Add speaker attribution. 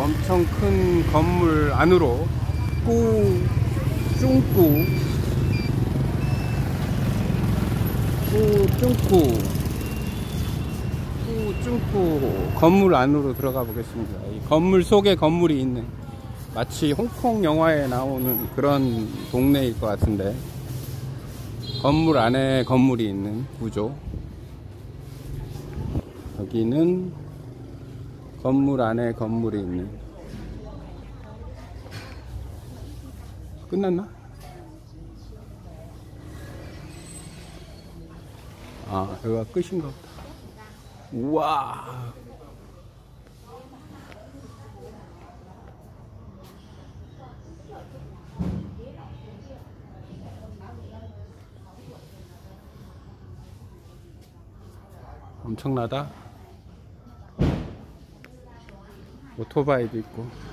Speaker 1: 엄청 큰 건물 안으로 쭈꾸 건물 안으로 들어가 보겠습니다. 이 건물 속에 건물이 있는, 마치 홍콩 영화에 나오는 그런 동네일 것 같은데, 건물 안에 건물이 있는 구조. 여기는 건물 안에 건물이 있는. 끝났나? 아, 여기가 끝인가 보다. 우와, 엄청나다. 오토바이도 있고.